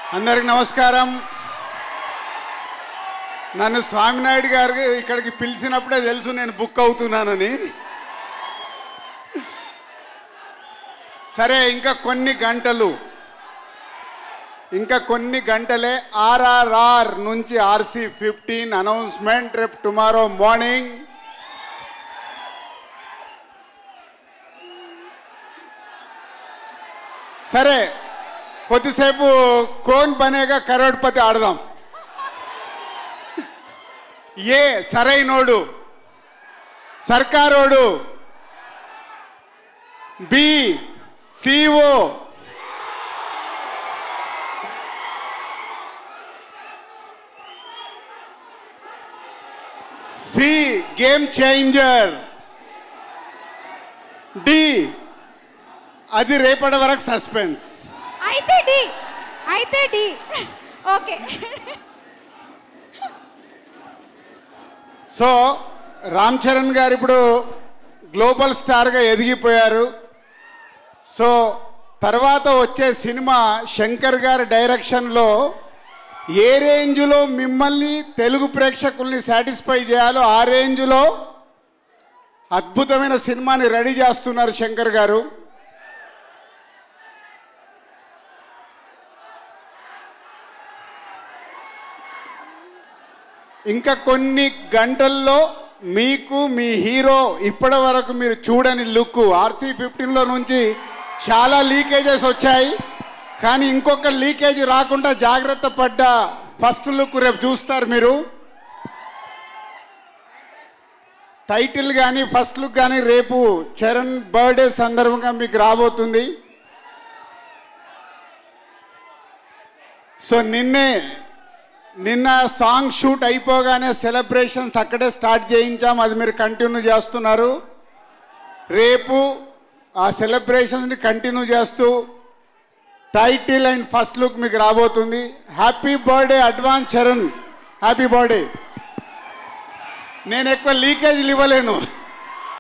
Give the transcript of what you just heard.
అందరికి నమస్కారం. నన్ను స్వామినాయుడు గారు ఇక్కడికి పిలిచినప్పుడే తెలుసు నేను బుక్ అవుతున్నానని. సరే, ఇంకా కొన్ని గంటలే RRR నుంచి RC15 అనౌన్స్మెంట్ రేపు టుమారో మార్నింగ్. సరే, కొద్దిసేపు కోన్ బనేగా కరోడ్పతి ఆడదాం. A Sarainodu, Sarkarodu, B CEO, C game changer, D అది రేపటి వరకు సస్పెన్స్. అయితే D okay. So Ram Charan garu ఇప్పుడు గ్లోబల్ స్టార్గా ఎదిగిపోయారు. సో తర్వాత వచ్చే సినిమా శంకర్ గారి డైరెక్షన్లో ఏ రేంజ్లో మిమ్మల్ని తెలుగు ప్రేక్షకుల్ని సాటిస్ఫై చేయాలో ఆ రేంజ్లో అద్భుతమైన సినిమాని రెడీ చేస్తున్నారు శంకర్ గారు. ఇంకా కొన్ని గంటల్లో మీకు మీ హీరో ఇప్పటి వరకు మీరు చూడని లుక్ RC15లో నుంచి చాలా లీకేజెస్ వచ్చాయి, కానీ ఇంకొక లీకేజ్ రాకుండా జాగ్రత్త పడ్డ ఫస్ట్ లుక్ రేపు చూస్తారు మీరు. టైటిల్ కానీ ఫస్ట్ లుక్ కానీ రేపు చరణ్ బర్త్డే సందర్భంగా మీకు రాబోతుంది. సో నిన్న సాంగ్ షూట్ అయిపోగానే సెలబ్రేషన్స్ అక్కడే స్టార్ట్ చేయించాం, అది మీరు కంటిన్యూ చేస్తున్నారు. రేపు ఆ సెలబ్రేషన్స్ని కంటిన్యూ చేస్తూ టైటిల్ అండ్ ఫస్ట్ లుక్ మీకు రాబోతుంది. Happy birthday advance Charan, happy birthday. నేను ఎక్కువ లీకేజీలు ఇవ్వలేను.